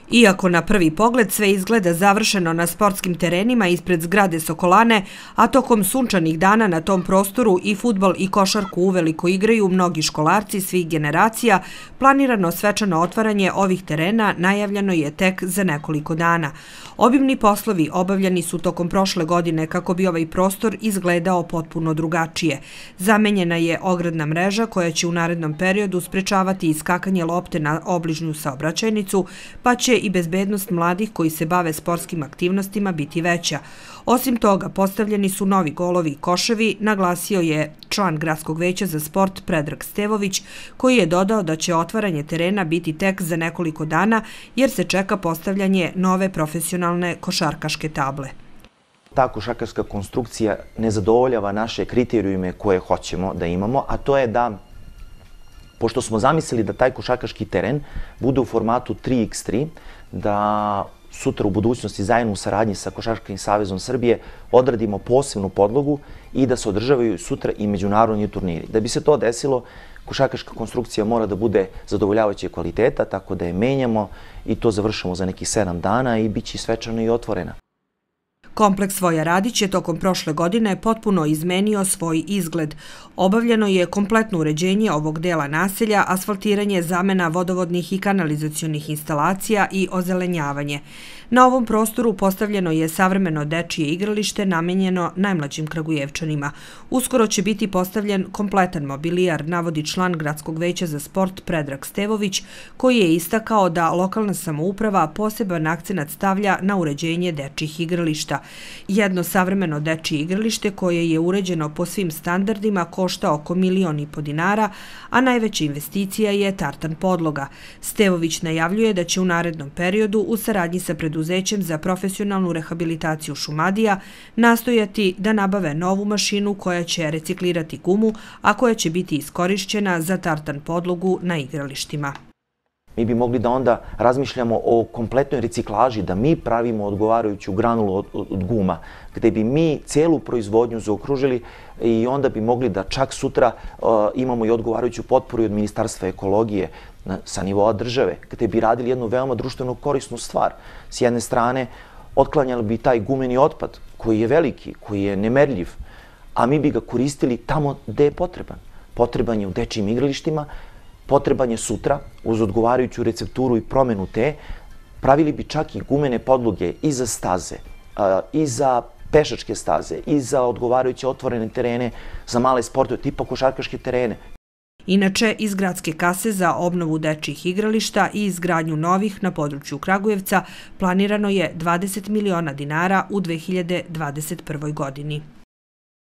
Iako na prvi pogled sve izgleda završeno na sportskim terenima ispred zgrade Sokolane, a tokom sunčanih dana na tom prostoru i fudbal i košarku uveliko igraju mnogi školarci svih generacija, planirano svečano otvaranje ovih terena najavljeno je tek za nekoliko dana. Obimni poslovi obavljani su tokom prošle godine kako bi ovaj prostor izgledao potpuno drugačije. Zamenjena je ogradna mreža koja će u narednom periodu sprečavati iskakanje lopte na obližnju saobraćajnicu, pa će i bezbednost mladih koji se bave sportskim aktivnostima biti veća. Osim toga, postavljeni su novi golovi i koševi, naglasio je član Gradskog veća za sport Predrag Stevović, koji je dodao da će otvaranje terena biti tek za nekoliko dana jer se čeka postavljanje nove profesionalne košarkaške table. Ta košarkaška konstrukcija ne zadovoljava naše kriterijume koje hoćemo da imamo, a to je da, pošto smo zamislili da taj košarkaški teren bude u formatu 3x3, da sutra u budućnosti zajedno u saradnji sa Košarkaškim savezom Srbije odradimo posebnu podlogu i da se održavaju sutra i međunarodni turniri. Da bi se to desilo, košarkaška konstrukcija mora da bude zadovoljavajućeg kvaliteta, tako da je menjamo i to završamo za nekih 7 dana i bit će svečano i otvorena. Kompleks Voja Radić je tokom prošle godine potpuno izmenio svoj izgled. Obavljeno je kompletno uređenje ovog dela naselja, asfaltiranje, zamena vodovodnih i kanalizacionih instalacija i ozelenjavanje. Na ovom prostoru postavljeno je savremeno dečije igralište namenjeno najmlađim Kragujevčanima. Uskoro će biti postavljen kompletan mobilijar, navodi član Gradskog veća za sport Predrag Stevović, koji je istakao da lokalna samouprava poseban akcenat stavlja na uređenje dečjih igrališta. Jedno savremeno dečije igralište koje je uređeno po svim standardima košta oko 1,5 miliona dinara, a najveća investicija je tartan podloga. Stevović najavljuje da će u narednom periodu u saradnji sa preduzećem za profesionalnu rehabilitaciju Šumadija nastojati da nabave novu mašinu koja će reciklirati gumu, a koja će biti iskorišćena za tartan podlogu na igralištima. Mi bi mogli da onda razmišljamo o kompletnoj reciklaži, da mi pravimo odgovarajuću granulu od guma, gde bi mi celu proizvodnju zaokružili i onda bi mogli da čak sutra imamo i odgovarajuću potporu od Ministarstva ekologije sa nivoa države, gde bi radili jednu veoma društveno korisnu stvar. S jedne strane, otklanjali bi taj gumeni otpad koji je veliki, koji je nemerljiv, a mi bi ga koristili tamo gde je potreban. Potreban je u dečijim igralištima, potreban je sutra, uz odgovarajuću recepturu i promenu te, pravili bi čak i gumene podloge i za staze, i za pešačke staze, i za odgovarajuće otvorene terene, za male sportove, tipa košarkaške terene. Inače, iz gradske kase za obnovu dečjih igrališta i izgradnju novih na području Kragujevca planirano je 20 miliona dinara u 2021. godini.